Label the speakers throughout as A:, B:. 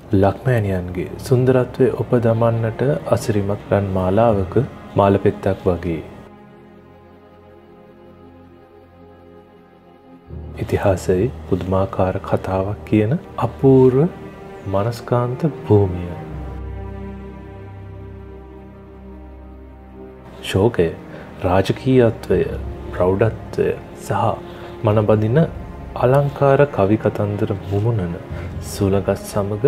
A: ලක්මෑණියන්ගේ සුන්දරත්වය උපදමන්නට අසිරිමත් රන් මාලාවක මාලපෙත්තක් වගේ. ඉතිහාසයේ පුදුමාකාර කතාවක් කියන අපූර්ව මනස්කාන්ත භූමිය. ශෝකය, රාජකීයත්වය, ප්‍රෞಢත්වය සහ මනබදින අලංකාර කවි කතන්දර මුමුණන සුළඟත් සමග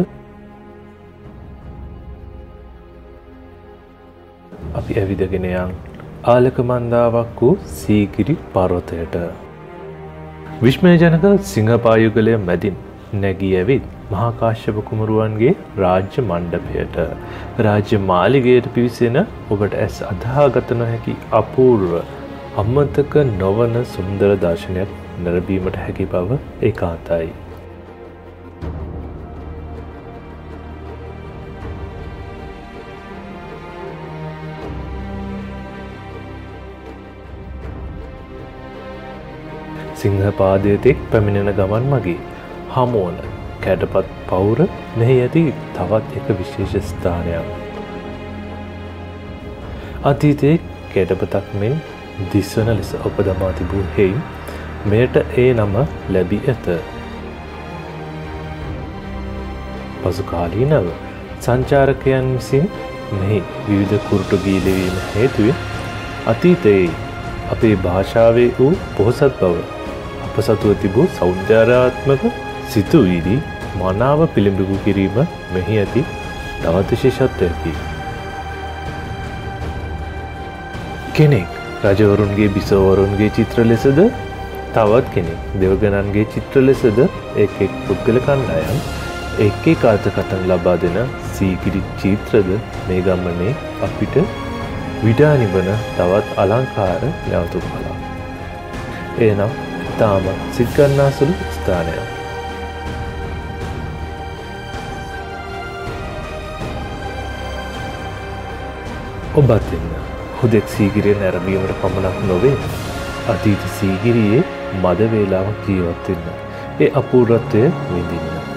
A: අපි ඇවිදගෙන යන් ආලක මන්දාවක් වූ සීගිරි පර්වතයට. විශ්මයජනක සිංහපායුගලය මැදින් නැගී ඇවිත් මහා කාශ්‍යප කුමරුවන්ගේ රාජ්‍ය මණ්ඩපයට රාජ්‍ය මාලිගයට පිවිසෙන ඔබට ඇස් අදහාගත නොහැකි අපූර්ව අමතක නොවන සුන්දර දර්ශනයක් නැරඹීමට හැකි බව ඒකාන්තයි. සිංහපාදයතෙක් පැමිණෙන ගමන් මගේ හමුවන කැඩපත් පවුර මෙහි ඇති තවත් එක විශේෂ ස්ථානයක්. අතීතයේ කැඩපතක් මෙන් දිස්වන ලෙස ඔපදමා තිබූ හේයින් මෙයට ඒ නම ලැබී ඇත. පසු කාලීනව සංචාරකයන් විසින් මෙහි විවිධ කුරුටු ගී ලිවීම හේතුවෙන් අතීතයේ අපේ භාෂාවේ වූ පොහොසත් බව අප සතුව තිබූ සෞන්දර්යාත්මක සිතුවිලි මනාව පිළිඹු කිරීම මෙහි ඇති තවත් විශේෂත්වයකි. කෙනෙක් රජවරුන්ගේ බිසෝවරුන්ගේ චිත්‍ර ලෙසද තවත් කෙනෙක් දෙවගණන්ගේ චිත්‍ර ලෙසද එක් එක් පුද්ගල කණ්ඩායම් එක් එක් අර්ථකථන ලබා දෙන සීගිරි චිත්‍රද මේ ගමනේ අපිට විඩානි වන තවත් අලංකාර නැවතුම්පලක්. එනම් තාම සිත්ගන්නාසුළු ස්ථානයක්. ඔබත් එන්න හුදෙක් සීගිරිය නැරඹීමට පමණක් නොවේ අතීත සීගිරියේ මද වේලාවක් ජීවත් වෙන්න. ඒ අපූර්වත්වය විඳින්න.